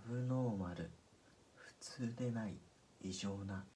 ブノーマル、普通でない、異常な